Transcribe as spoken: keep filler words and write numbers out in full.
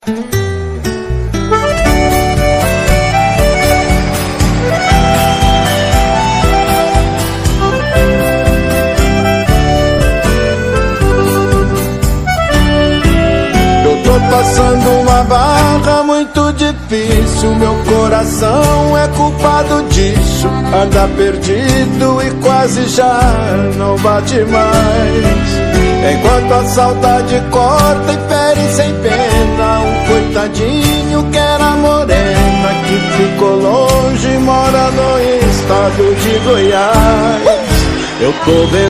Passando uma barra muito difícil, meu coração é culpado disso. Anda perdido e quase já não bate mais. Enquanto a saudade corta e fere sem pena um coitadinho que era morena, que ficou longe e mora no estado de Goiás. Eu tô vendo